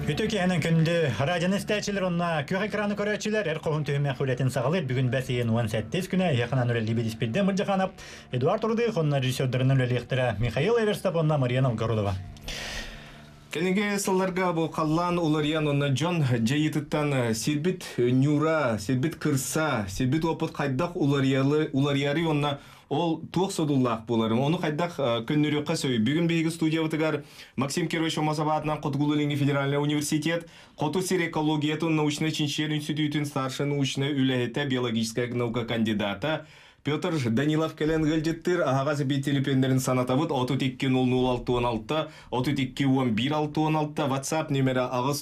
Үтөки әнен күнді радионы стәчілер онна көк экраны көрәтшілер әр қоғын түйіме құлетін сағалыр. Бүгін бәсейін 17 күні яқынан өрелі бедіспедді Мұрджаханов, Эдуард Урдых, онна режиссердерінің өрелі ектірі Михаил Эверстап, онна Марьяна Алгарудова. Кәнеге сылларға бұл қаллан олариян онна Джон жайытыттан сербит нюра, сербит кырса, сербит опыт қайдақ оларияри онна ол туық содуллақ боларым. Оны қайдақ көннөріққа сөй. Бүгін бейгі студия бұтығар Максим Кирович Омасабатынан Қотгулылинги федеральный университет, Қотусир экологиятын научно-чинчер институтын старший научный үләйті биологическая наука кандидата Петр Данилов кәлен ғылжеттір ағазы бейтелепендерін санатабыт 32-00-16-16, 32-11-16-16, WhatsApp нөмірі ағыз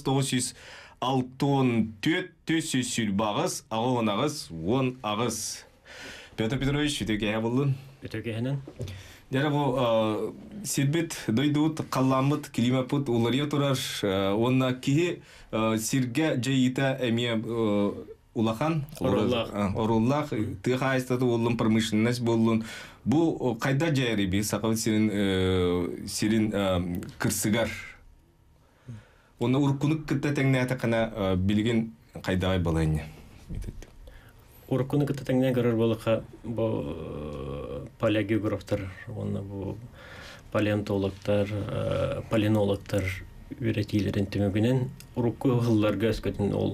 964-4 бағыз, ағығын ағыз, 10 ағыз. Петр Петрович, үтеке болын? Үтеке әнен. Дәрі бұл сербет дойдуыт, қалламыт, климапыт, олария тұрар, онна кейі сирге жайыта әме улахан, оруллах, тыға айстаты олын промышленность болын. Бұл қайда жайыры бей, сақавыт сирин кірсігар. Оны ұрқынық күтті тәңіне әті қана білген қайдағай балайны. Уркуны кытатаңнан көрөр болука бу палеогеографтар, оны бу палеонтологтар, паленологтар үйрәтиләрен төмөгенен урку хылларга өскөтүн ол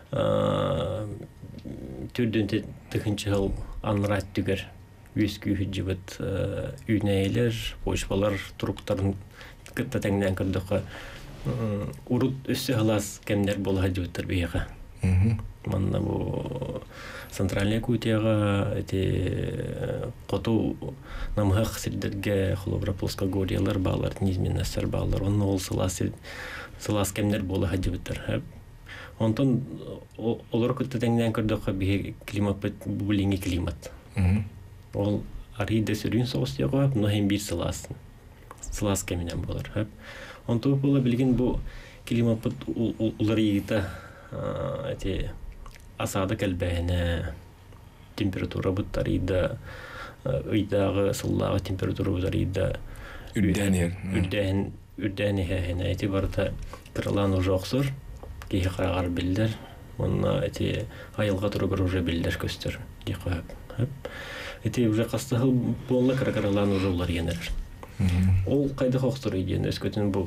түрдөн текинче хыл анрат түгер үскү хиҗибет үйнәйләр, почвалар, туруктарын кытатаңнан көрдөккө урут өссө хылас кемнер болга җибеттер бияга. Манна бу центральная кутияга эти коту намхах сиддерге хлоброплоска гориялар балар низменнәсәр балар онны ол сылас кемнер бола хаҗибеттер. Онтон олар көттәңнән көрдөккө би климат булинги климат. Ол ариде сөрүн соостяга но һәм бир сылас кемнән булар. Онтон була билген бу климат улар егита эти асада кәлбәһенә температура буттарыйда ыйдагы сыллага температура буттарыйда үрдәһен һәһенә эти барда кырлан уже оксор ки харагар билдер онна эти айылга тургыр уже билдер көстөр дикәп эти уже кастыгы болла кырлан уже улар янер ол кайда оксор иден өскөтүн бу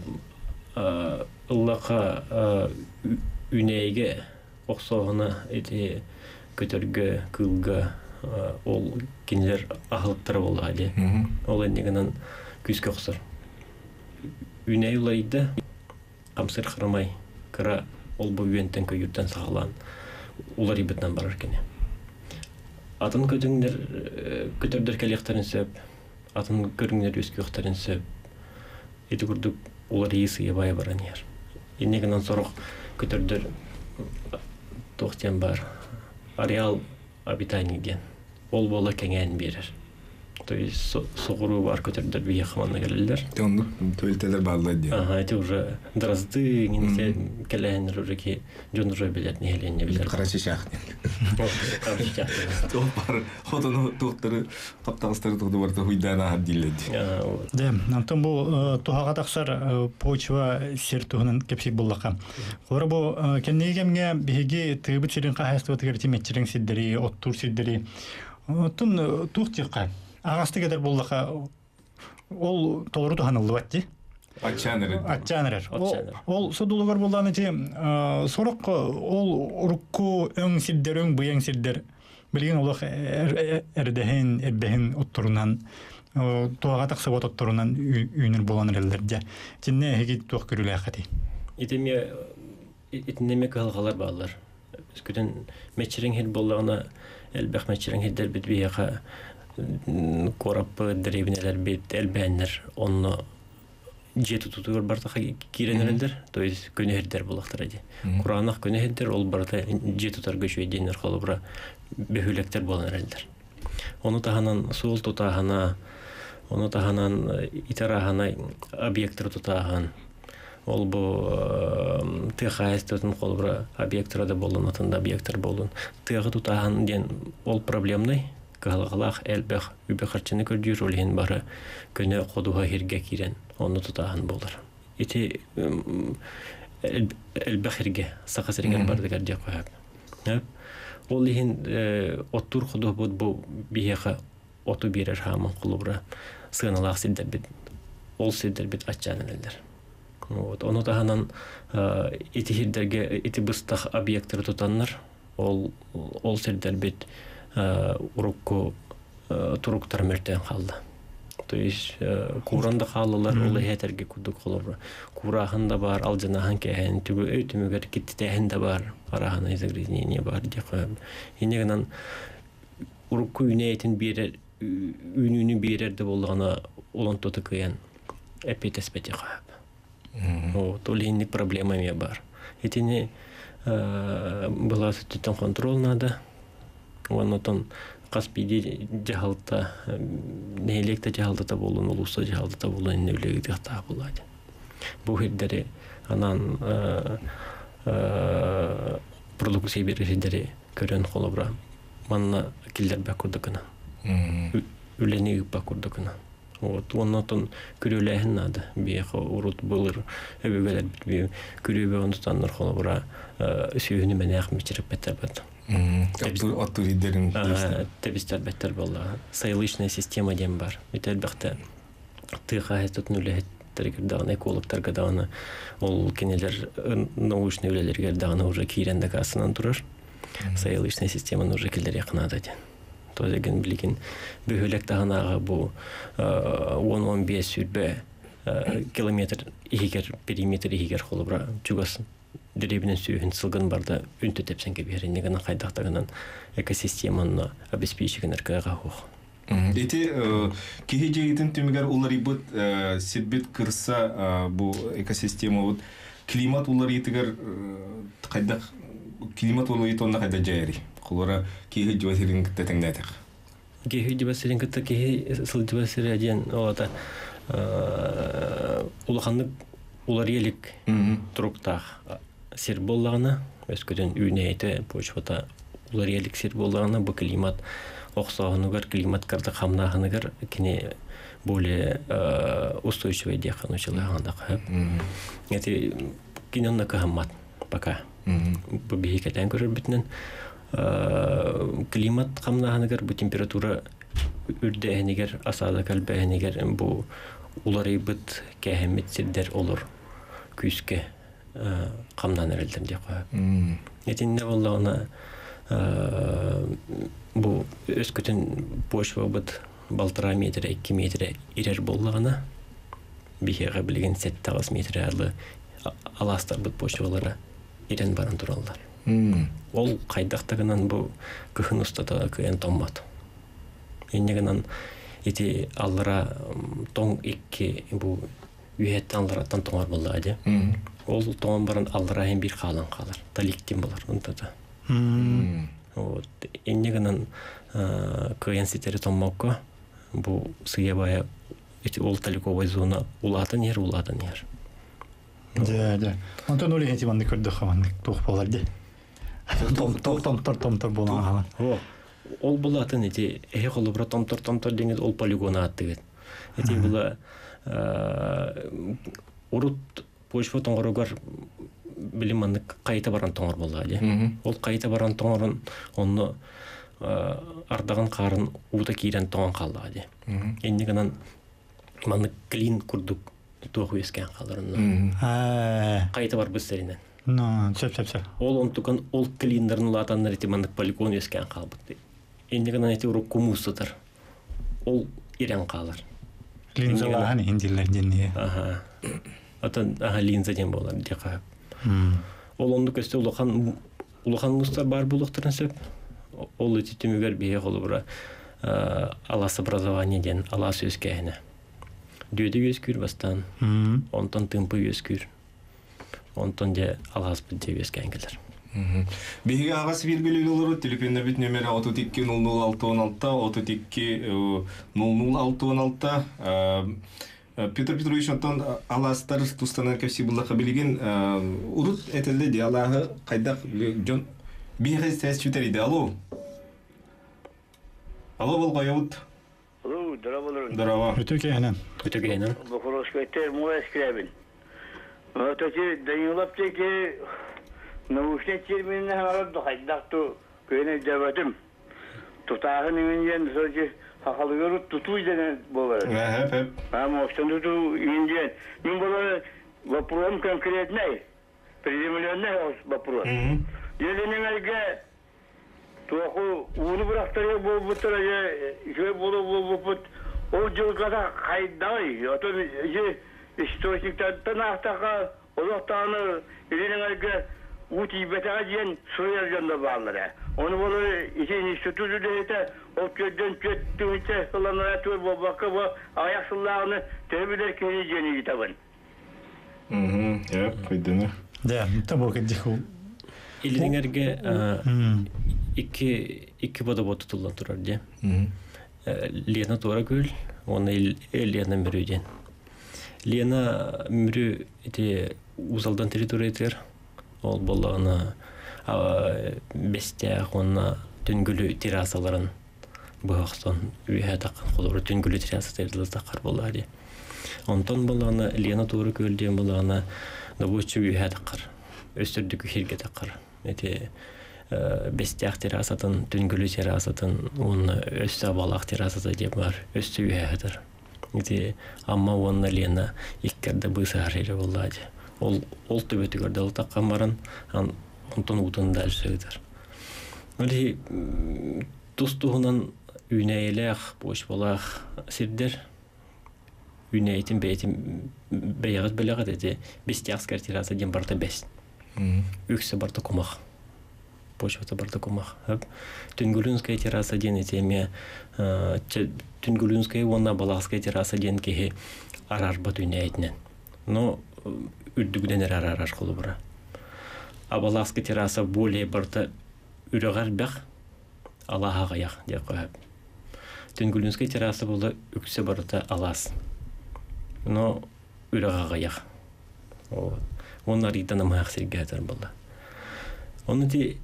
Аллаха үнәйге оқсоғына эти көтөргө кылга ол кинлер ахылыктар болга ди. Ол энегенен күскө оксор. Үнәй улайда камсыр храмай кыра ол бу үентен көйүттен сагалан. Улар ибеттен барар кене. Атын көтөрдөр келектәрен сөп, атын көрүңнөр үскө октарын сөп. Эти күрдүк улар ийси ябай баранер. Энегенен сорок көтөрдөр тоқтен бар ареал обитания ген ол бола кеңен берер. То есть соғыру бар көтердер бие қаманна келелер. Тонды төлтелер барлай дейін. Это уже дразды, немесе келәйінер уже ке жон уже білер, не хеленне білер. Қарашы шақ. Ол бар, хотыны тоқтары, таптағыстары тоқты барда хуйдана ағад дейледі. Да, антон бұл туғаға тақсар почва сер туғынан кепсек болдаққа. Олар бұл кәннегемге беге тығыбыт серін қағасты өтігер теметчерін сиддері, оттур сиддері. Оттын туқ тиққа. Ағасты кедер болдаққа ол толыру тұханылды бәтті. Атчанырыр. Ол сұдылығыр болдағын әте сұрық ол ұрыққу өң сиддер, өң бұяң сиддер білген олық әрдәхін, әрбәхін оттырынан туаға тақсып оттырынан үйінір боланыр әлдерде. Тенне әге туақ көрілі әқәті. Итінеме қалғалар бағалар. Үскүтін мәтчерің хел болдағына әлбәқ мәтчерің хелдер бітбейеға кораппы древнелер бит элбәннер онны жету тутугар бартаха киренелдер, то есть көнөһөрдер булактар иде. Куранах көнөһөрдер ол барта жету тарга шөйденер холобра бөһүлектер боланерлер. Оны таханан сул тутахана, оны таханан итарахана объекттер тутахан. Ол бу тыхайстын холобра объекттер болон атында объекттер болон. Тыгы тутахан ден ол проблемный. Калгалах элбэх үбехарчыны көрдүр олен бары көне кодуга хирге кирен оны тутахан болар. Ити элбахирге сахасыргар бардыгар дия кояп. Ол иһин оттур худобут бу биһеха оту бирер хамын кулубра сыналак сиддер бит ол сиддер бит аччанылар. Вот ону таһанан итихирдерге итибыстах объекттер тутаннар ол сиддер бит урукку туруктар мертен халды. То есть куранда халлар ол хетерге кудук холор. Курахында бар, алжанахан кеһен түгү өтүмүгөр киттеһендә бар. Арахана изагрение бар дип. Инегенен урукку үнейтин бирер үнүнү бирерде болгона олон тотыкыян эпитеспети хап. О, то линни проблемами бар. Этини была сутен контроль надо. Онотон Каспиди жаһалта нелекте жаһалта болун улуса жаһалта болун нөлөгү тата булады. Бу хиддери анан продукция беришдери көрөн холобра манна киллер бакурдукна. Үлени бакурдукна. Вот онотон күрөлөһүн нада бияха урут булыр өбөгөлөр бит күрөбө онтаннар холобра сүйүнү менен ахмичирип бетебет. Оттуридерин Тебистер беттер болла. Сайлычная система дем бар. Бетелбекте тыга хетутнуле тергердаган экологтарга даганы ол кенелер научный үлелерге даганы уже киренде касынан турар. Сайлычная система уже келдер якынада ден. То деген билген бөһөлек даганага бу 10-15 сүрбе километр игер периметр игер холобра чугасын. Деребинен сүйін сылгын барда үнті тепсенге берін, негінің қайдақтағынан экосистеманы обеспечігін әркіға хоқ. Эти кихи жегитин түмігер олар ибыт сирбит кырса бу экосистема климат олар етігер қайдақ климат олар ет онда қайда жайри. Қолара кихи жуасырин кітті тәңдәтіқ. Кихи жуасырин кітті кихи сыл жуасырин әден олата улаханлық олар елік тұруқтақ сир боллағына, өскөден үйнейті почвата улар елік сир боллағына бұл климат оқсағынығыр, климат карды қамнағынығыр кене более устойчивый деқан учылағында қайып. Әті кененна қағаммат пока. Бұл бейкетен көрір бітінен климат қамнағынығыр, бұл температура үрдәхінігер, асада кәлбәхінігер, бұл улары бұт кәхемет сирдер олар күйіске қамнан әрелдім де қойып. Етінде болағына бұл өскөтін почва бұд балтыра метр, 2 метр ерер болағына бейхеға білген 7-9 метр әрлі аластар бұд почвалары ерен баран тұралдар. Ол қайдақтағынан бұл күхін ұстатыға көйен томмады. Енегінен еті аллара тоң екке бұл үйетті аллараттан тоңар болды. Ол тоңан баран аллара ән бір қалан қалар. Таликтен болар. Енегінен көйен сетері томмауқа бұл сүйе бая ол таликовай зона улатын ер. Да. Онтан олы әті манды көрді қаманды тоқ боларды. Томтар болған қалан. Ол булатын эти холобра томтор деңиз ол полигона аттыгыт. Эти була урут почва тоңорогар билиманны кайта баран тоңор болады. Ол кайта баран тоңорун онны ардаган карын ута кирен тоңон калды. Эндигенен манны клин курдук тоғы ескен қаларынан. Кайта бар бүстерінен. Сөп. Ол онтуқан ол клиндерін латаннар етемандық полигон ескен қалбықты. Ендігінен әте ұрық кумустатыр. Ол ирен қалар. Линза лағаны енділер денеге. Атын линза ден болар деқап. Ол онды көсті улахан мұстар бар бұлықтырын сөп. Ол өте түмігер бейе қолы бұра алас образование ден, алас өскәйіні. Дөйді өскүр бастан, онтан тымпы өскүр. Онтан де алас бүдде өскәйін келер. Беге ағас белгілі олары телефонна бит нөмері 32-00-616, 32-00-616. Петр Петрович онтан аластар тустанар көсі бұлақы білген ұрыт әтілді де алағы қайдақ жон беге сәс чүтер еді. Алло, бол қойауыд. Здорово. Здорово. Өтөкейінен. Өтөкейінен. Бухаровская термура скрябин. Вот эти Даниловчики научные термины говорят, хайдакту кöyне жабатым. Тутахын инден сочи хахалгыру тутуй деген болар. Хеп. Ама оштандуту инден. Мен болар вопрос конкретный. Приземленный вопрос. Елинеңерге туху уну бирактарга болбутур же болбут. Ол жылгада кайдай. Отон же источниктардан актага олоктаны елинеңерге ути бетага ден суяр жонда баалары. Onu böyle işin sütüdü de o köyden çöktüğünce falanlara tür babaka bu ayak sıllarını tebiler keleceğini kitabın. Ja, koydunu. Да, табу кедиху. Илиңерге iki boda botu tullan turar diye. Lena tora gül, onu Lena mürüden. Lena mürü ite uzaldan teritoriya eter. Ol bollağına beste ona tüngülü terasaların buhaqtan üye taqan qolur tüngülü terasa terdiler taqar bolladi. Ondan bollağına Lena tora gül diye bollağına nabuçu üye taqar. Östürdükü hirge taqar. Ete beste terasatan tüngülü terasatan onu östü balaq terasata diye var. Östü üye hadır. Ete amma onu Lena ikkerde bu sahile bolladi. Ol tübeti gördü taqan baran ondan utun da söyleder. Öyle tustuğundan üneylek, boş balak sirdir. Üneytin beytin beyaz belagat edi. Besti asker tirasa diyen barda best. Ükse barda kumak. Boş bata barda kumak. Tüngülünskaya tirasa diyen etemiye Tüngülünskaya ona balakskaya tirasa diyen kehi arar bat üneytinen. No ürdügüden arar kolu bura. Абаласки терраса более барта үрөгөр бак Аллаха як деп коюп. Төнгүлүнскай терраса болду үксө барта алас. Но үрөгөр як. Onlar итан маяк сергетер болду. Оны ти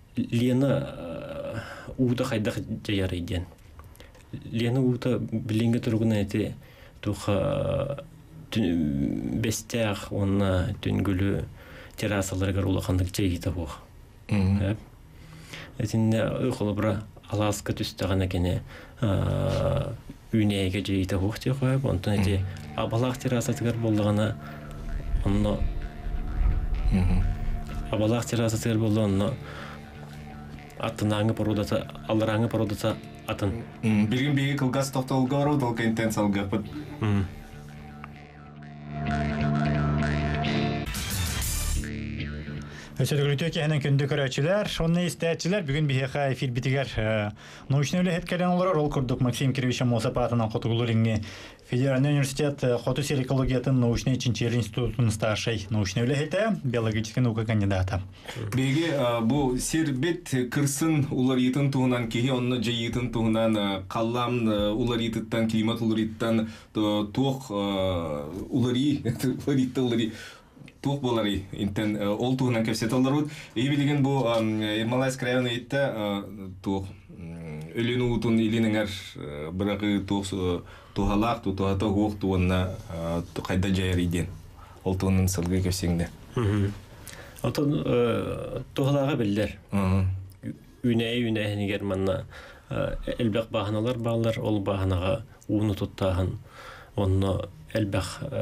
Лена уда хайдак жаяр иден. Лена уда билинге тургуна эти туха бестях онна төнгүлү террасаларга улахандык жейти бу. Этинде ыкылыбра Аласка түстөгөн экени үнеге жейти бу деп коюп, онтон эти абалак террасатыгар болгона онно абалак террасатыгар болгоно аттынаңы породата, алараңы породата атын. Бирин биги кылгас токтолгору долка интенсал гапыт. Өсөдөгүлүтө кенен күндү көрөчүлөр, онны истечилер бүгүн бихека эфир битигер. Научный өле хеткелен олар рол курдук Максим Кириллович Мосапатынан котугулуринги Федеральный университет Хотусер экологиятын научный чинчер институтун старший научный өле хете биологический наука кандидата. Биги бу сербит кырсын улар итин туунан кихи онны жайытын туунан каллам улар ититтан климат улар иттан туох улари тух болары интен ол туһунан кепсеталларут эбилеген бу Ермолайск районы итте тух өлүнү утун илинеңер бирагы тухалак тухата хук туунна кайда жайыр иден ол туунун сылгы кепсеңде Отон тухалага билдер үнэ германна элбек баханалар баалар ол баханага уну туттаган онно элбек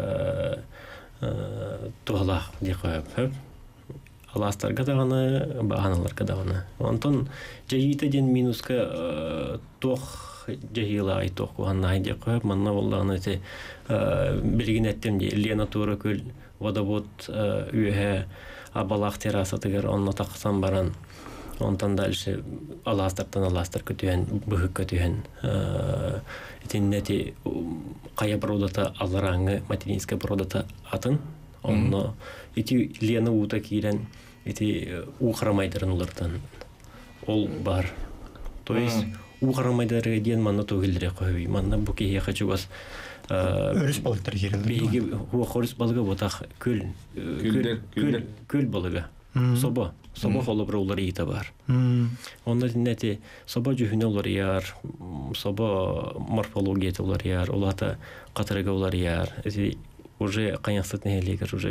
тухала деп коюп аластарга даганы бааналарга даганы онтон жайыта ден минуска тох жайыла айтох куганай деп коюп манна боллаганы те билгинеттем де Лена тура көл водовод үйе абалак террасатыгер онно таксан баран онтон дальше аластар көтүен быгык көтүен этиннети кая продата алараңы материнская продата атын онно ити Лена ута кирен ити ухрамайдарын улардан ол бар. То есть ухрамайдары ден манна тогилдере койбой манна буке хочу вас Өрүс балыктар жерилди. Биги хорус балыгы ботак көл балыгы. Соба холобра улар ийта бар. Онда диннети соба жүхүнө улар яар, соба морфология улар яар, улата катарыга улар яар. Эти уже канясыт нехелегер уже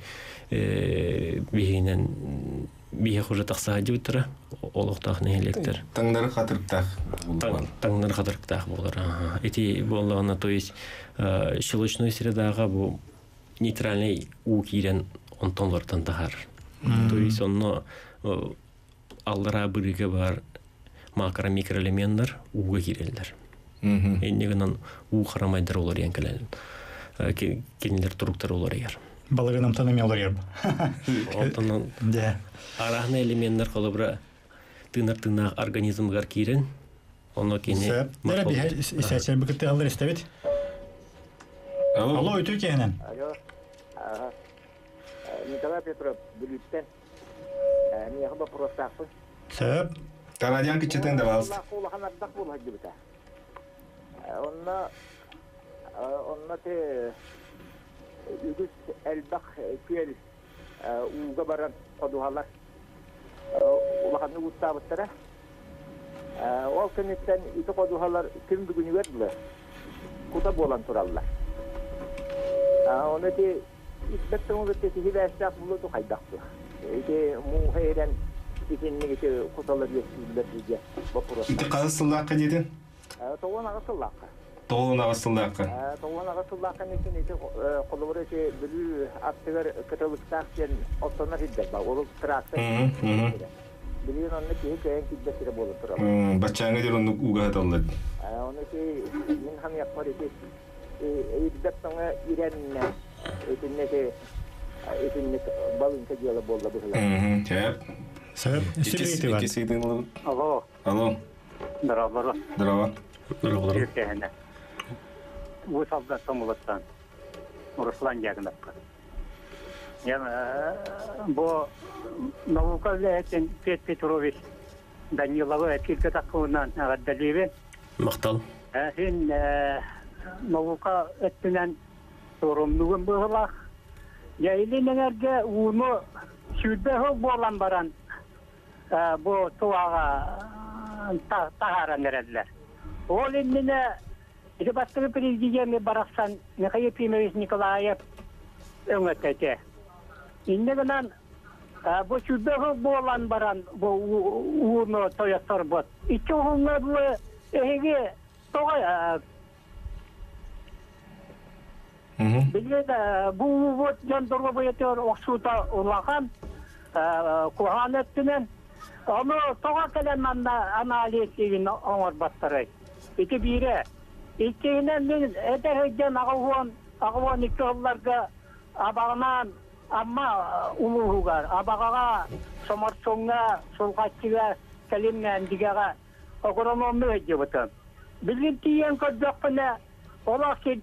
бигинен бих уже такса дютра олуктах нехелектер. Таңдары хатырктах. Таңнар хатырктах болар. Эти боллагына, то есть щелочной средага бу нейтральный у кирен онтонлардан тахар. То есть онно аллара бирге бар макро микроэлементтер уга кирелдер. Эннегенен у харамайдар олар янкелен. Кенилер туруктар олар яр. Балыгынам танымай олар яр. Онтонун арахны элементтер колобра тынар организмгар кирен. Оно кене. Дара би исәчәл бикетте алар истебит. Алло, өтө кенен. Алло. Николай Петров, Билиттен. Мне хабар просто. Сөп. Тарадян кичетен де балс. Онна те үгүс элбах кел уга баран кодугалар. Улаханы уттабыттара. Ол кенеттен ите кодугалар ким бүгүнү бердилер. Кута болан тураллар. Оны те İspettim o bitti ki hivestak bulutu kaydaktı. Muhayren ikinli geçe kutalar yeşildiler diye vapuru. İti qazısıllaqqa dedin? Toğun ağısıllaqqa. Toğun ağısıllaqqa. Toğun ağısıllaqqa nekin iti koluburu şey bülü attıgar kıtalıktakken otlanır hiddet bak. Olu trakta. Bilin onu ki hikayen kiddetire bolu turalım. Bachanga der onu uga hatalladı. Onu ki min ham yapar iti. İddet sonra irenine. Etinlik balın kajala bolla böyle. Tep. Söp. Sürekli var. İkisi idin. Alo, Alo. merhaba. Drava. Türkiye'ne. Bu sabda Tomulat'tan. Ruslan yakında. Yani bu Navukal'ın Petrovich Danilova etkilke takımından ağadalive. Maktal. Hin Navuka ettilen sorumluluğun bağlak. Yaylinlerge onu südbeho bolan baran bu tuağa taharan erediler. O lindine Başkanı Prezidenti baraksan Mikhail Pimovich Nikolayev öngötete. İnnegenan bu südbeho bolan baran bu onu toya sorbot. İki onlarla ehege toya Bilge bu jandorga boyatıyor oksuta ulakan kuhan ettinen onu toğa kelenmanda analizin onlar battırı. İki biri. İkiyinen min edehegen ağıvan iki yollarga abağınan ama uluğugar. Abağağa somarçonga, solgaçıga, kelimden digağa agronomi ediyordu. Bilgin tiyen kodakına ola ki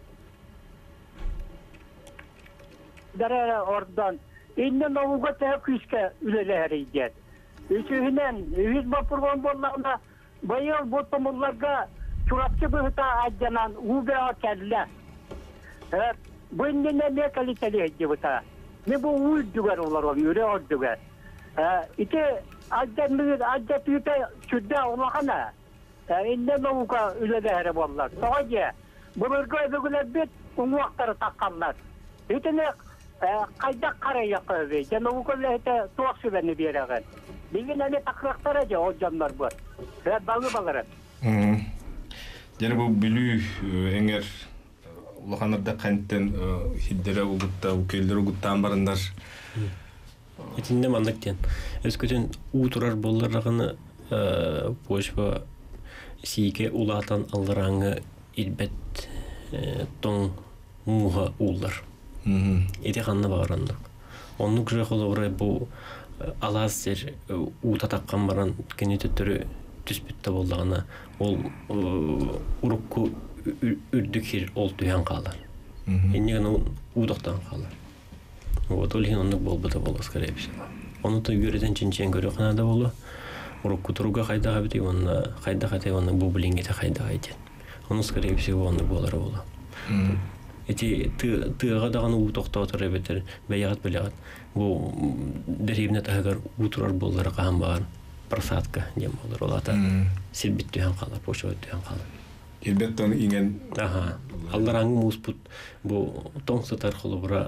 Dara oradan. İnden avukat küske üleleriydi. Üçünden yüz vapurgan bollarına bayıl bu tomullarga çurapçı bıhta ajjanan uga kelle. Bu inden ne kaliteli eddi bu ta. Ne bu uydugar olar yürü ordugar. İte ajjat yüte şudda olakana. İnden avukat üleleri bollar. Soğaca. Bunlarga öbürler bit umvakları takkanlar. İtene kaydak karaya koyuyor. Canım kollete tuğası beni bir yere. Bilgin ne takraklar aja o canlar bu. Ve balı balarım. Yani bu bilü eğer ulakanlarda kentten hiddere ugutta, ukeller uguttan barındar. Etinde mandık diyen. Eskiden uğturar bollarağını boşba sike ulatan alırağını ilbet ton muha uğlar. Eti kanına bağırandık. Onun güzel olarak bu alazdır uğta takkan baran genetitleri tüspütte olduğuna ol urukku ürdükir ol duyan kalır. Enigen uğdaktan kalır. O da olhin onluk bol bıda bol askar hepsi. Onu da göreden çinçen görüyor kanada bolu. Urukku turuga kayda habiti onunla kayda kayda onunla bu bilingete kayda ayden. Onun askar hepsi onluk bolara bolu. Эти тыга даганы у токтотор эбетер баягат белягат бу деревне тагар утурар боллар каам бар просадка дем болор олата силбит түйөн калар почо түйөн калар Elbette ingen Аллараңы муспут бу тоңсытар холобра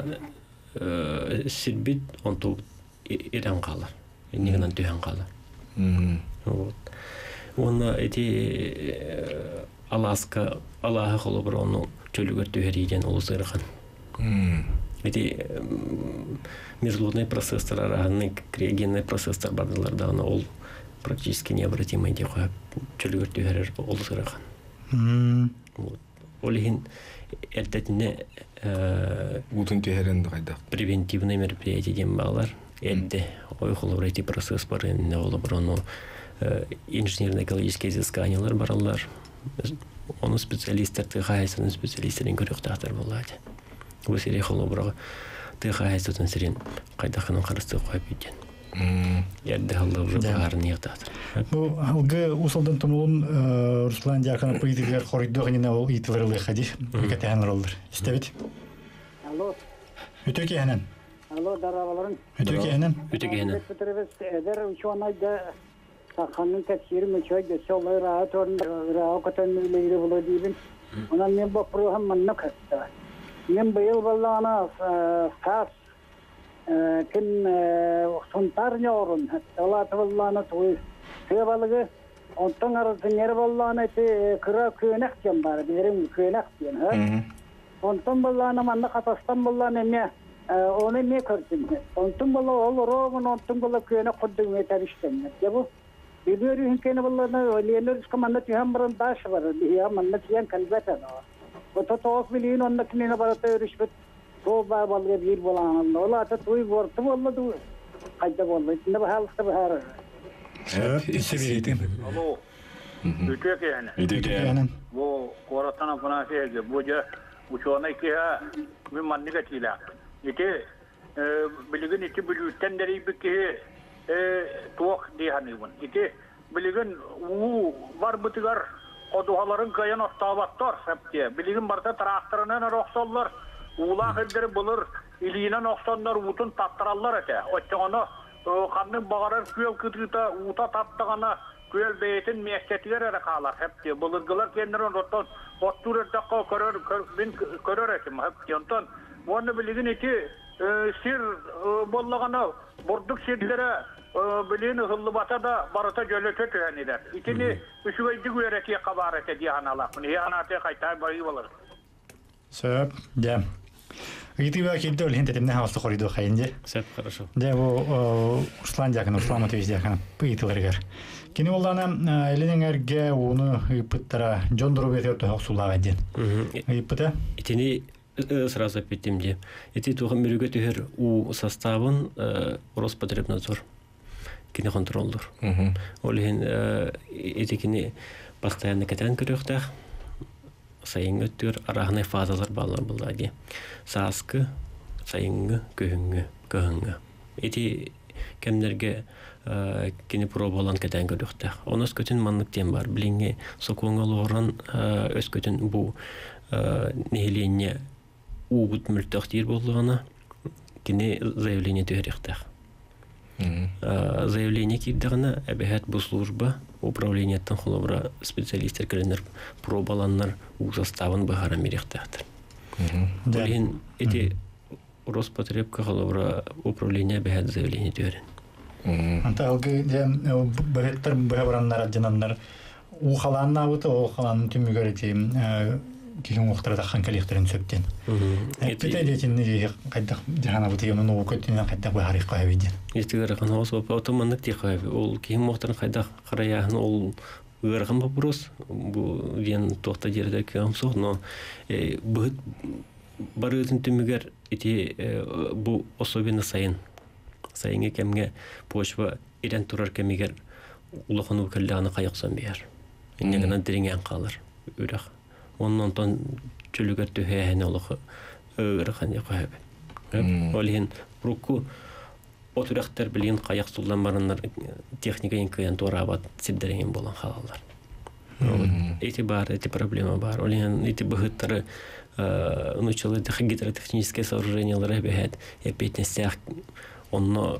сирбит онту иран калар. Нигенен төһән калар. Вот. Онна эти Аласка Аллаһы холобра оны чөлүгөр төһәриден улусырхан. Эти международные процессоры, араны криогенный процессор бардыларда ол практически необратимый деп коюп чөлүгөр төһәрер улусырхан. Вот. Олихин эрдетине утун төһәрен кайда. Превентивный мероприятие дем балар. Эдде ой холобра эти процесс бар эмне болуп рону инженерно-экологические изысканиялар баралар. Оны специалисттер тыгайсын специалисттерин көрөктөр болот. Бу серия холобра тыгайсын серин кайдаханын карысты коюп ийген. Ярды халда уже барын ятат. Бу алгы усалдан тумулун Руслан Дьяконов политикер хоройдогына ол итилерле хади. Катаныр олдыр. Истебит. Алло. Үтөкенен. Алло, дарабаларың. Үтөкенен. Петревец эдер учонайда ханның тәфсири мөчөйдө солай раат орында катан милейре боло дейбин. Онан мен бу программаны катта. Мен быйыл баллана фас кин сонтарня орун алаты баллана той себалыгы онтон арасынер баллана те кыра көнек жам бар берем көнек ден ха онтон баллана манна катастан баллана эме оны не көрдүм онтон балла ол ромон онтон балла көнек коддуң этериштен жабу бибери хинкене баллана ленер скаманда тиям баран даш бар бия манна тиям калбата ото тоос билин онна кине барата ришбет Тоба балга бир балан. Ола ата туй борту болду. Кайда болду. Инде халыкта бар. Сибиритим. Алло. Үтөкенен. Үтөкенен. Бу коратана фана şeyge. Bu uçağına ki bir manniga tila. İki bilgin iki bilütten deri bir ki tuak dihani bun. İki bilgin u var bitigar oduhaların kayan ottavatlar hep diye. Bilgin barda traktörüne rohsallar. Ulan hıdırı bulur, iliğine noksanlar utun tattırallar ete. Oçağına kanın bağırar küyel kıtıta uta tattığına küyel beyetin miyekçetiler ere kalar hep diye. Bulurgular kendilerin rotan ottur etdakka körör etim hep diye. Ondan onu bilgin iti sir bollağına borduk sirlere bilgin hıllı bata da barata jölöte tüheniler. İtini üşüveydi güveretiye kabar ete diye analar. Hiyanatı kaytay bayı olur. Söp, да. Гитива киддөл хинтетимне хавста хоридо хайынже. Все хорошо. Да, бу Руслан Дьяконов, Руслан Матвеевич Дьяконов пыйтылыргар. Кини боллана эленеңерге уну ыпыттара жондуру бетеп тохсулага ден. Ыпыта? Итини сразу опитим де. Эти тухам мирүгө төһөр у составын Роспотребнадзор кини контролдур. Олин этикини постоянно кетен көрөктөр. Sayın ötür arahne fazalar bağlar bulladı. Saskı, sayıngı, köhüngü. Eti kemlerge kini probalan keten görüktü. Onas kötün manlık diyen var. Bilinge sokuğungalı oran öz kötün bu nehliğine uğut mültaktir bolluğuna kini заявление tüherikti. Заявление кирдігіна әбәхәт бұл служба управлениеттен қолыбыра специалистер кірінер пробаланнар ұғзаставын бұғара меректіқтір. Олеген әте Роспотребка қолыбыра управление әбәхәт заявление түйерін. Анта алғы бұғеттар бұғабыраннар аджананнар уғаланна бұты уғаланын түмігер әте кихин уқтырда хан коллекторын сөптен. Әйтпеті әдетін қайдақ жана бұты емін оғы көттінен қайдақ бұғарық қойабейден. Естігері қан оғыз бапа отыманнық дей қойабей. Ол кихин уқтырын қайдақ қараяғын ол ұғырған бапырос. Бұл вен тоқта жерді күйім соқ, но бұғыт бары өтін түмігер бұл особенно сайын. Сайынға кәмге почва ирен тұрар кәмегер ұлықын өкілдіғаны қайықсан бейер. Негінен діріңен қалыр үрақ. Ondan ton çölüger tüheyene oluq ırıqan yaqayıb. Olhin bruku oturaktar bilin qayaq sullanmaranlar texnika inkayan torabat siddereyin bolan halallar. Etibar, эти проблема бар. Олин эти быгыттары начали гидротехнические сооружения ларабет и пятнестях онно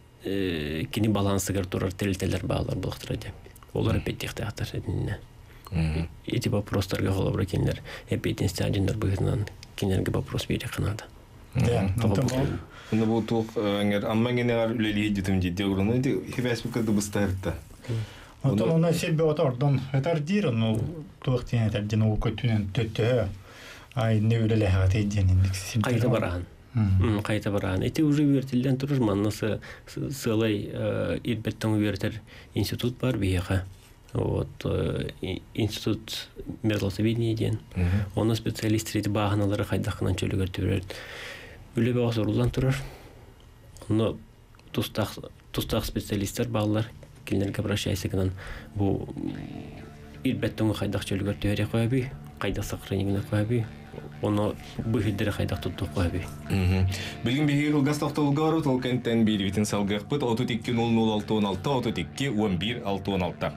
кини балансыгар турар телтелер балар булыктырды. Олар петтехтер этинне. Эти вопростарга холобра кинлер. Эпетин стадиондар быгынан кинерге вопрос бере канада. Да, Оны бу тук аңер аммангенер үлели дитим дидде урны ди Фейсбукка дыбыстарда. Отон она себе отордон этардир, ну туктен этардин у көтүнөн төттө. Ай не үлеле хаты денин. Кайта баран. Кайта баран. Эти уже вертилден турur маннасы сылай ирбеттен вертер институт бар бияка. Вот институт мерлосоведения ден. Оны специалисттер баганалары кайдакынан чөлөгөр төрөт. Үлебе осурулдан турар. Оны тустак специалисттер баллар кинлерге обращайся гынан бу ирбеттен кайдак чөлөгөр төрө койбу, кайда сакрынигине койбу. Оны быһиддер кайдак туттук койбу. Билгин бихир улгас токтолгору толкентен бир битин салгакпыт 32 00 16 11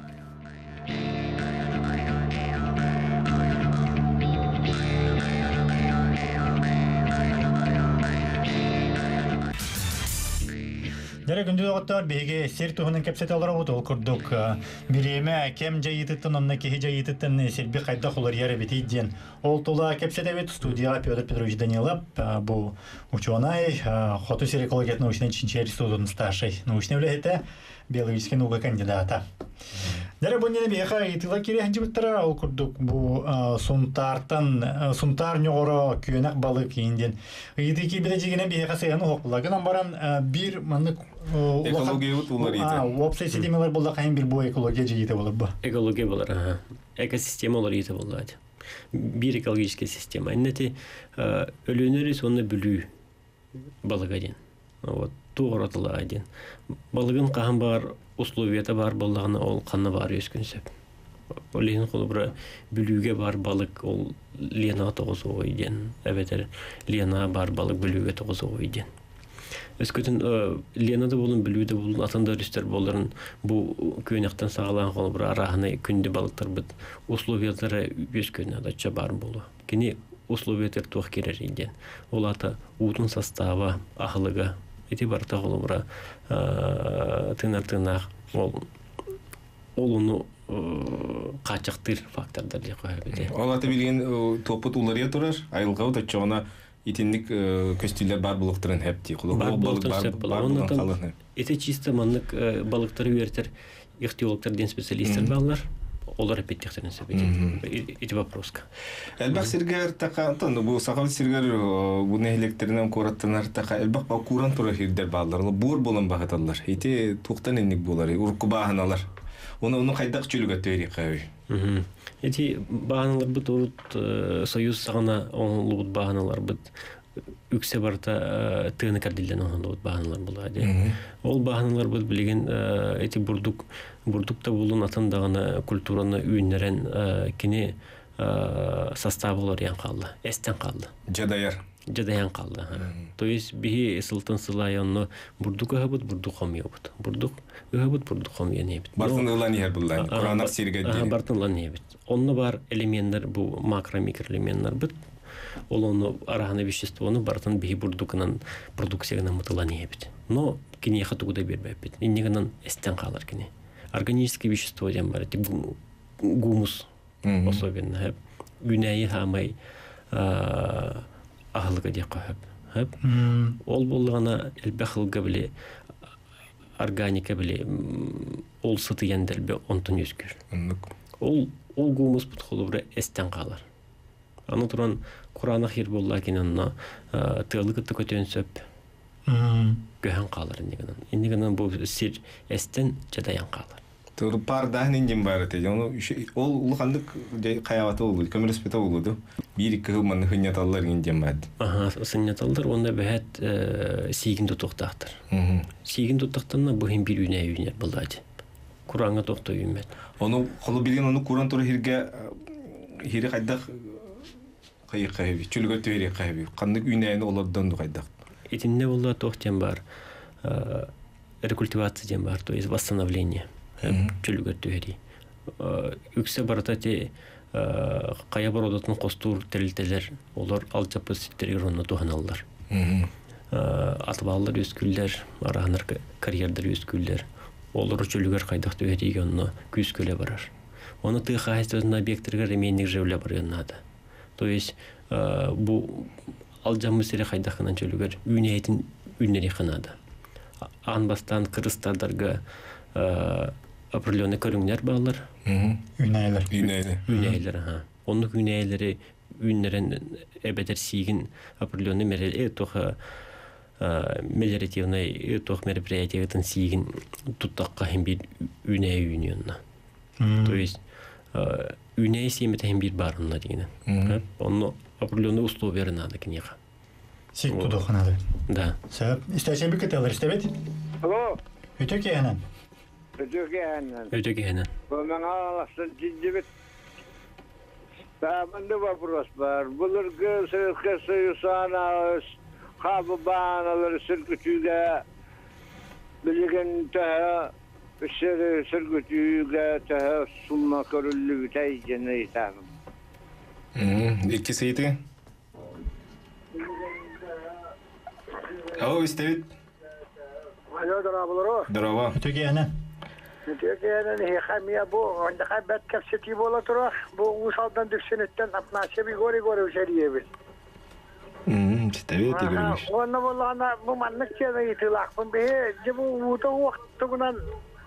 Дәрі күнді оғыттар бейге сер тұғының кәпсет алыра бұд ол күрдік. Біреме кем жайытыттын, онына кехи жайытыттын сербі қайдақ олар яры беті ден. Ол тұла кәпсет әвет студияға Петр Петрович Данилов, бұл ученый, хоту сер экологият научный чинчер студияның старший научный үләйті, биологический наука кандидата. Дәрі бұннені бейға етіла кере әнжі бұттыра ол күрдік. Бұл сұнтар нөғыры күйенек балық кейінден. Үйді кейбіде жегені бейға сайғаны оқылағынан баран бір мұнық экология улар ите. Опция системалар болда кайын бир бу экология жийте болор бу. Экология болар, экосистема олар ите болду. Бир экологическая система. Эннети өлөнөрү сонны бүлүү балыгадин. Вот тугратыла адин. Балыгын кахан бар, условията бар боллагына ол канны бар өскөнсөп. Олин колубра бүлүүгө бар балык ол лена тогозо ойден. Эбетер лена бар балык бүлүүгө тогозо ойден. Өскөтін Ленада болын, білуді болын, атында үрістер болырын бұл көнектен сағалаған қолы бір арағыны күнді балықтар бұд условиялары өскөне адатша барын болу. Кені условиялар туақ керер еден. Ол аты ұтын составы, ақылыға, еті барта қолы бұра тыңар-тыңақ, ол оны қачақтыр фактордар де қойы беді. Ол аты білген топыт улария тұрар, айылға ұтатчағына итинник көстүлөр бар булуктарын хепти. Бар булуктар. Это чисто маннык балыктар үертер, ихтиологтар ден специалисттер баллар. Олар эпеттектерин сөбөйт. Эти вопроска. Элбак сиргер така, бу сакал сиргер бу нехлектеринен кораттанар така, элбак ба куран тура хирдер баллар. Бур болон багаталар. Эти туктан энник болар, урку бааналар. Оны кайдак чүлүгө тери кайбы. Эти баганалар бут урут союз сагана оңлубут баганалар бут үксе барта тыны кардилден оңлубут баганалар булады. Ол баганалар бут билген эти бурдукта булун атындагына культураны үйнөрен кини составлар ян калды, эстен калды. Жадаян калды. То есть бихи сылтын сылайонно бурдук агабыт, бурдук хамыйбыт. Бурдук агабыт, бурдук хамыйбыт. Бартын ылан ер булдан, Куранак сиргедди. Бартын ылан ебит. Онно бар элементтер, бу макро-микроэлементтер бит. Ол онно арахана веществону бартын бихи бурдукынан продукциядан мытылан ебит. Но кини хатугуда бербепит. Иннигенен эстен калар кини. Органическое вещество дем бар, тип гумус особенно. Günəyi hamay ahlıqa diye qoyub. Ol bolğana elbəxilqa bile organika bile ol sıtı yendel be ontun yüzgür. Ol gumus butxulubra esten qalar. Аны туран Курана хир болла кинанна тылыгы көтөн сөп. Көһөн калар иннигенен. Иннигенен бу сир эстен жадаян калар. Тур пар дахнин бар те. Ол улгандык каябаты болду, көмөрөспөтө болду. Бир кыл маны хыняталлар индем бат. Сыняталлар онда бәһәт сигин токтактыр. Сигин токтактанна бу хим бир үнә булды. Куранга токтой үмәт. Оны кылы билген оны Куран туры хирге хири кайдак кайы чүлгө төри кайы. Кандык үнәне олардан кайдак. Этинне булла токтен бар. Рекультивация дем бар, то есть восстановление. Чүлгө төри. Үксе бартати кая бородотун костур терилтелер, олар алжапы ситтерге туханаллар. Атбаллар өскүллер, араханар карьердер өскүллер. Олар чүлгөр кайдак төриге онно күскөлө барар. Оны тыхайстыгын объекттергә ременник жевле барыннады. То есть бу алжамы сере хайдахынан чөлүгөр үнейтин үннери ханада. Анбастан кырыстардарга определенный көрүңнөр балар. Үнейлер, ха. Онун үнейлери үннерен эбетер сигин определенный мере тоха мелиоративный тох мероприятиятын сигин туттакка хем бир үней үнүнна. То есть үней семете хем бир барынна дегенен. Онну определенный условия надо книга. Сик тудоханады. Да. Сәп, истәчен бик кетелер истебет? Алло. Өтөкәнән. Өтөгенен. Bu bana Allah'tan ciddi bir Tamamında вопрос var. Bulurgu sırkı sayısana kabı bağanaları sırkıtüge bilgin tehe sırkıtüge tehe sunma körüllü bitey cenneyi tamam. İki seyti. Alo istevit. Alo darabalar. Daraba. Өтөкәнән. Türkiye'nin hikamiye bu, onda bet kapseti bola tura, bu usaldan düşsünütten atnaşa bir gori şeriye bir. İstevit görmüş. Onda vallahi bu manlık çene itilak, bu bir bu uta vaktinden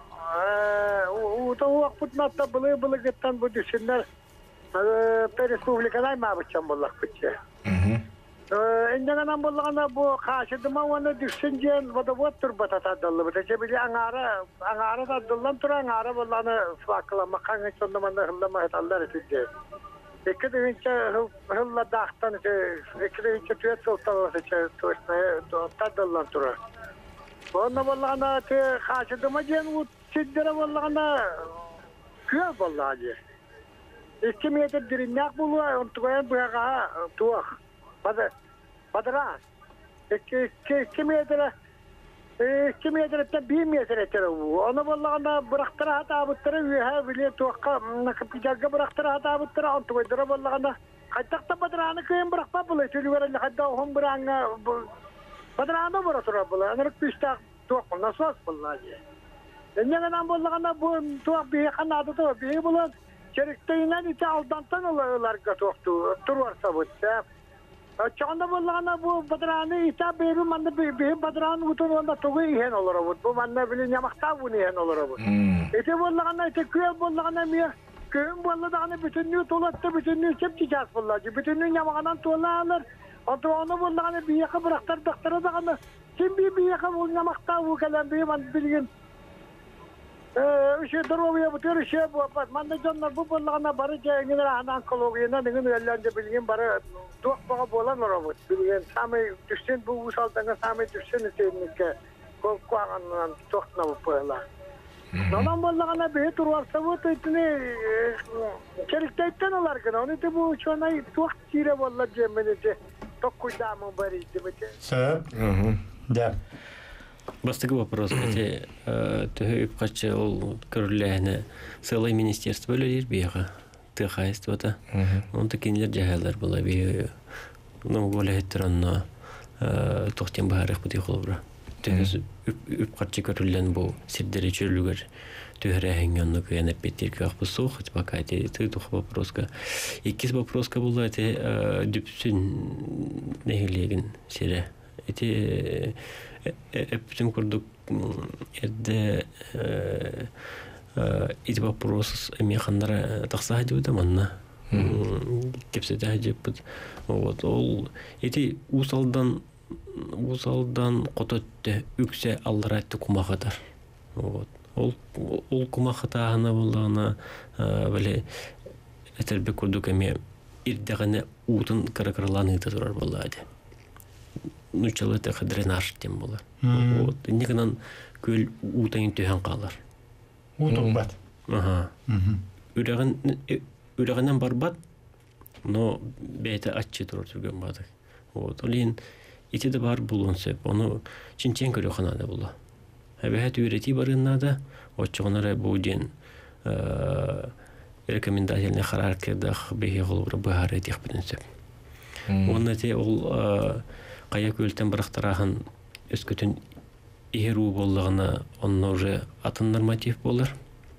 uta vakitnatta bılı gittan bu düşünler Respublikadan mı yapacağım vallahi bütçe. İndiğinden vallahi bu karşıdıma onu düşünceğin vadır batata dalı. Bütçe bile angara da dallan tura angara vallahi faklama kanka sonunda bana hıllama hatalar eteceğiz. İki de hiç hılla dağıttan iki de hiç tüyet sultanı seçer tuğuşmaya dallan tura. Onda vallahi karşıdıma gen bu siddere vallahi köy vallahi. İki metre derinlik buluyor. Onu koyan buyağa tuğ. Badra. İki metre bir metre bu. Onu vallahi bıraktıra hata bıttıra üye bile tuğka nakıpıcakka bıraktıra hata bıttıra onu koydura vallahi kaçtakta badra'nı köyün bırakma buluyor. Çünkü verenle hatta onun bırakına badra'nı bıraktıra buluyor. Anırık piştak tuğka nasıl vallahi. Yeniden vallahi bu tuğ bir kanadı tuğ bir buluyor. Çelikteyinden içe aldantan olaylarga toxtu. Turvarsa bu. Çanda vallahi bu badra'nı ita beri manda bir badra'nı utun onda tuğu ihen olur bu. Bu manda bilin yamakta bu ihen olur bu. İşte vallahi ite köy vallahi mi? Köyün vallahi bütünlüğü tolattı bütünlüğü çepçicaz vallahi. Bütünlüğün yamaktan tola alır. Onu vallahi bir yaka bıraktır doktora da kana. Kim bir yaka bu yamakta bu kalan bir man bilgin. Şey durmuyor bu tür şey bu. Manda canlar bu vallahi barıca ingin anan kologiyana dengan ellerinde bilgin barı dok baga bolan robot. Bilgin samay düşsün bu usaldan samay düşsün seninki. Kuangan tokna bu pala. Naman vallahi bir tur varsa bu tane çelikten olar ki onu da bu çonay tok tire vallahi cemene tok kudamı bari demete. Сәп. Да. Бастыгы вопрос эти төһөп качы ол көрләһне сылай министерство өлелер бияга тыхайствота. Он такинлер жаһалар була бия. Ну болеттранна тохтен баарык бу дихолбра. Төһөс үп качы көрлән бу сиддери чөрлүгөр төһрәһәнгәнне кыянап беттирге акпысу хат бакати ты тух вопроска. Иккис вопроска була эти дүпсүн нехилеген сире. Эти Эптим курдук эдде эти вопросы механнара такса дибуда манна. Кепсете дибут. Вот ол эти усалдан кототте үксе алларатты кумахатар. Вот. Ол кумахатаһына булгана беле этербе курдук эме ирдегене утын кыркырланы турар булады. Ну человек дренаж тем было. Вот никогдан көл утайын төһән калар. Утук бат. Ага. Үрәгәннән барбат, но бәйте ачы турыр түгән бады. Вот олин ите де бар булун сеп, оны чинчен көрө ханада була. Әбәһәт үрети барыннада, оччыгынары бу ден рекомендательный характerdах беһи голбыр баһары тихбен сеп. Онда те ол кая көлтен бырактарахан өскөтүн ихеру боллагына онна уже атын норматив болар.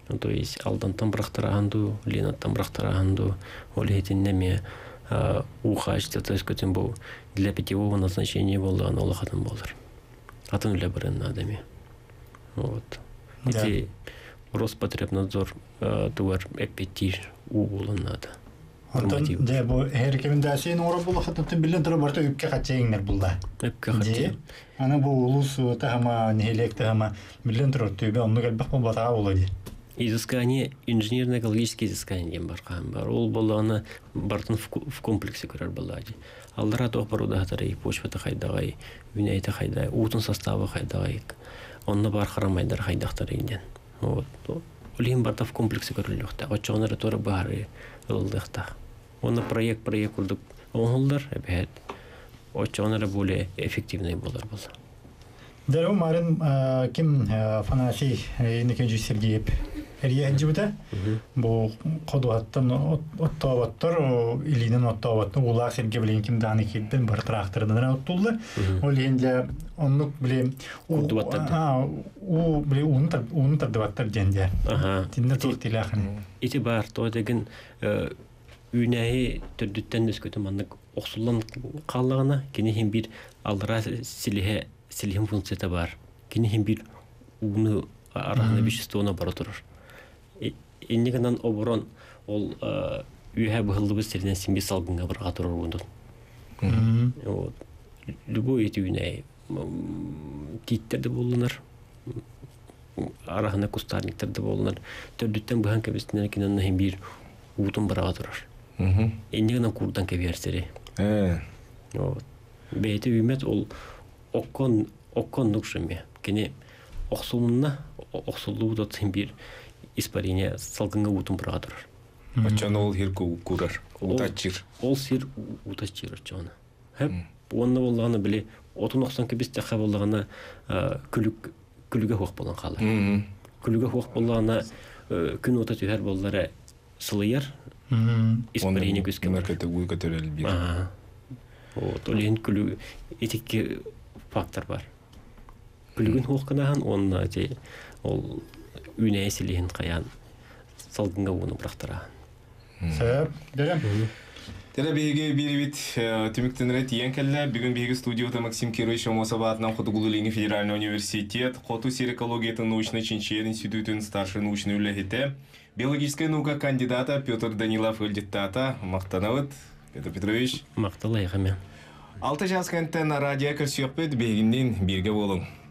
То есть алдантан брахтараганду, ленаттан брахтараганду, олеетиннеме ухачты, то есть көтен бұл для питьевого назначения болды, аны олахатын болыр. Атын үлі бірін надами. Вот. Эти Роспотребнадзор туар эппетир уулын надо. Антон, де бу рекомендацияны ора булахатын билен тора барта үпкә хатчайыңнар булда. Үпкә хатчай. Аны бу улус тахама нехелек тахама билен тора төбе онны галбах бата булады. Изыскание, инженерно-экологические изыскания бар. Ол боланы бартын в комплексе көрөр болады. Алдыра тоқ баруда хатары почвата хайдагай, үнәйті хайдай, утын составы хайдагай. Онны бар харамайдар хайдақтары инден. Вот. Олин барта в комплексе көріліқта. Отчоғынары торы бары ылдықта. Оны проект құрдық оңылдар, әбәет. Отчоғынары более эффективный болар болса. Дәрі марын кім фанаси енекен жүсергейіп әрия әнжібіті? Бұл қодуаттан оттауаттар, илінен оттауаттан ұлақ серге білен кім даны келден бір трактордан оттулды. Ол енді онлық біле уын тардываттар жәнде. Тінді тұқтылы ақын. Ити бар, то деген үйнәйі түрдіттен өскөті маңдық оқсулан қалығына, кенехен бір алдыра силихим функцията бар. Кенехен бір уыны арағына бешістуына бара тұрыр. Еннегінен обырон ол үйәй бұғылды біз серден сенбе салғынға бірға тұрыр ұндын. Любой еті үйнәйі тийттерді болыныр, арағына кустарниктарды болыныр. Түрдіттен бұған кәбістінен кененен бір уытын бірға тұрыр. Еннегінен құрдан кәберсері. Бәйті үймет ол оккон нұқшыме. Кене оқсулынна, оқсулы ұдатсын бір испарение салғынға уытын бірға тұрыр. Очаны ол хер көрір, ұтатчыр. Ол сер ұтатчыр очаны. Онына болғаны біле, отын оқсан кәбесте қа болғаны күліге хоқ болған қалы. Күліге хоқ болғаны күн ота түйер болдары сылыяр, испарение көзге бар. Олен күлі етекке фактор бар. Күлігін хоққынаған, онына ол үйне әселейін қаян салғынға оны бірақтыраған. Сәп, дәрем. Тәрі бейге беребет түміктен рәт ең кәлі. Бүгін бейге студиода Максим Кирович Омосабатынан Хотугулулинги Федеральный университет, Хоту серикологиятын научно-чинчер институтын старший научный үләхеті, биологическая наука кандидата Петр Данилов Эльдиттата. Мақтанавыд, Петр Петрович. Мақталайға мен. 6 жас кәнттен радио көрсіқпет бейгінден берге болың.